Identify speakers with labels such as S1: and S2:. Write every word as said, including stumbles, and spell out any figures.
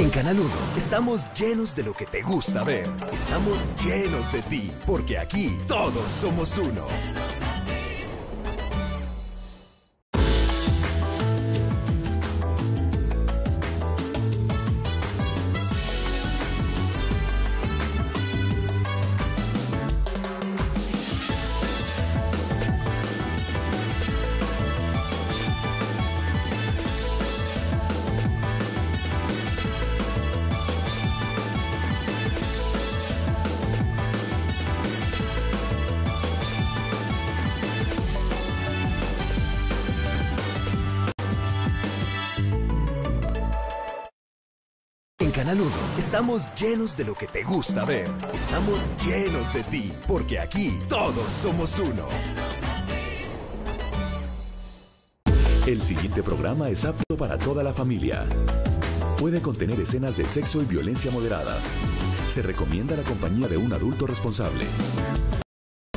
S1: En Canal uno estamos llenos de lo que te gusta ver. Estamos llenos de ti, porque aquí todos somos uno. En Canal uno estamos llenos de lo que te gusta ver. Estamos llenos de ti, porque aquí todos somos uno.
S2: El siguiente programa es apto para toda la familia. Puede contener escenas de sexo y violencia moderadas. Se recomienda la compañía de un adulto responsable.